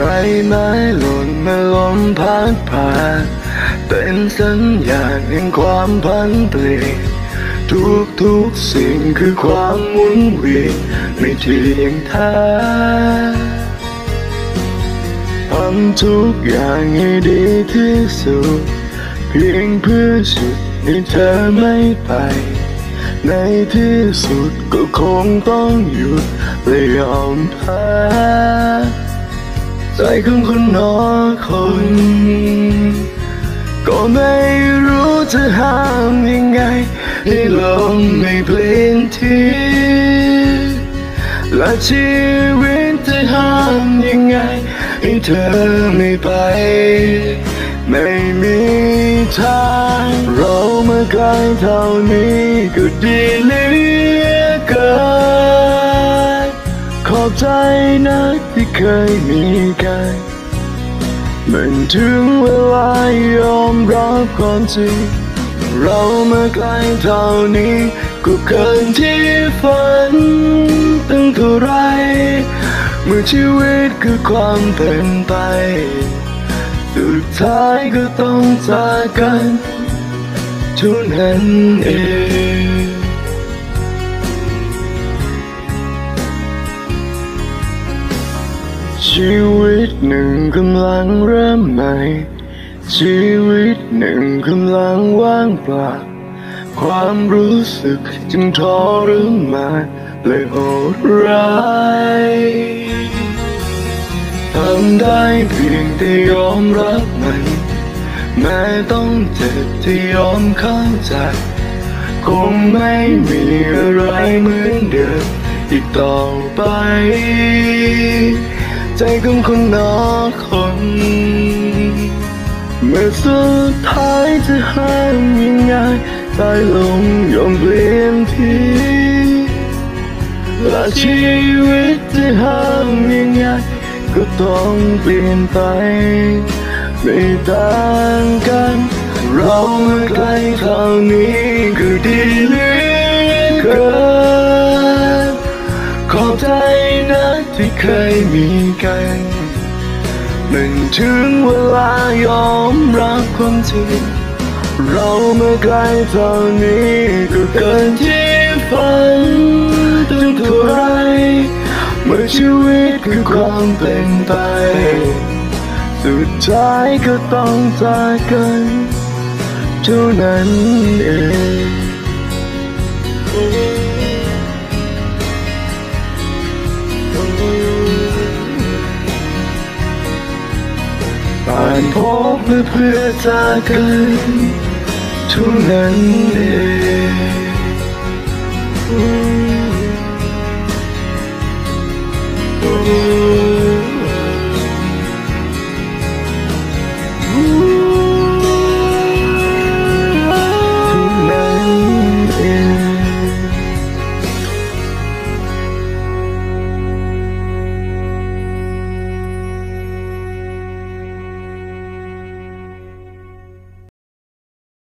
ไม้หล่นมาลมพัดผ่านเป็นสัญญาณแห่งความพันเปลี่ยนทุกสิ่งคือความหมุนเวียนไม่เที่ยงแท้ทำทุกอย่างให้ดีที่สุดเพียงเพื่อสุดให้เธอไม่ไปในที่สุดก็คงต้องหยุดและยอมแพ้ใจของคนนอกคนก็ไม่รู้จะห้ามยังไงให้ลมไม่เปลี่ยนที่และชีวิตจะห้ามยังไงให้เธอไม่ไปไม่มีทางเรามาไกลเท่านี้ก็ดีเหลือเกินขอบใจนะที่เคยมีกันมันถึงเวลายอมรับความจริงเรามาไกลเท่านี้ก็เกินที่ฝันตั้งเท่าไรเมื่อชีวิตคือความเป็นไปสุดท้ายก็ต้องจากกันเท่านั้นเองชีวิตหนึ่งกำลังเริ่มใหม่ชีวิตหนึ่งกำลังว่างเปล่าความรู้สึกจึงทรมานและโหดร้ายทำได้เพียงแต่ยอมรับมันแม้ต้องเจ็บที่ยอมเข้าใจคงไม่มีอะไรเหมือนเดิมอีกต่อไปใจของคนนอกคนเมื่อสุดท้ายจะห้ามยังไงตายลงยอมเปลี่ยนที่และชีวิตจะห้ามยังไงก็ต้องเปลี่ยนไปไม่ต่างกันเรามาไกลเท่านี้ก็ดีเหลือเกินขอบใจนะที่เคยมีกันมันถึงเวลายอมรับความจริงเรามาไกลเท่านี้ก็เกินที่ฝันตั้งเท่าไรเมื่อชีวิตคือความเป็นไปสุดท้ายก็ต้องจากกันเท่านั้นเองผ่านพบเพื่อจากกันเท่านั้นเอง